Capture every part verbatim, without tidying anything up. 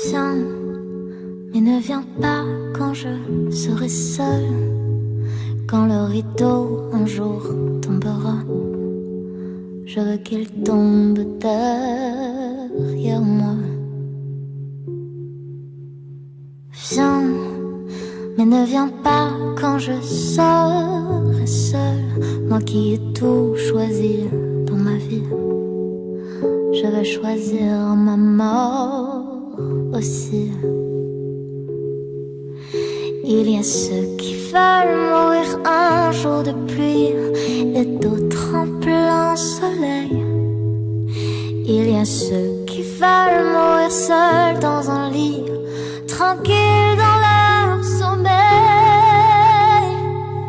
Viens, mais ne viens pas quand je serai seule, quand le rideau un jour tombera. Je veux qu'il tombe derrière moi. Viens, mais ne viens pas quand je serai seule, moi qui ai tout choisi dans ma vie. Je vais choisir ma mort aussi. Il y a ceux qui veulent mourir un jour de pluie et d'autres en plein soleil. Il y a ceux qui veulent mourir seuls dans un lit, tranquilles dans leur sommeil.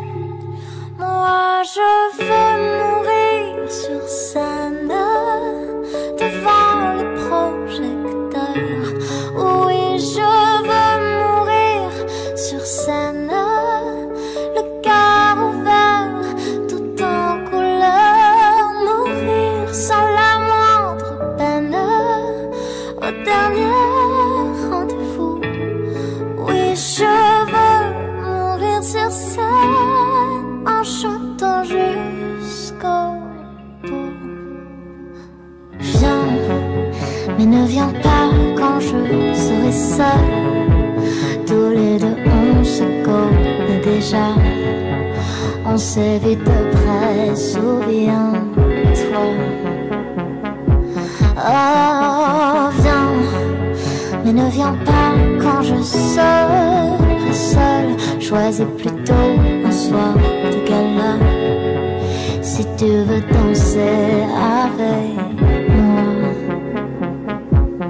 Moi je veux mourir sur scène, devant le projecteur. Oui, je veux mourir sur scène, le cœur ouvert, tout en couleur. Mourir sans la moindre peine, au dernier rendez-vous. Oui, je veux mourir sur scène, en chantant jusqu'au bout. Viens, mais ne viens pas quand je serai seule. Tous les deux on se connaît déjà, on s'est vu de près, souviens-toi. Oh, viens, mais ne viens pas quand je serai seule. Choisis plutôt un soir de gala, si tu veux danser avec moi.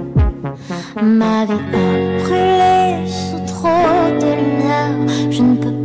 Ma vie a brûlé sous trop de lumière, je ne peux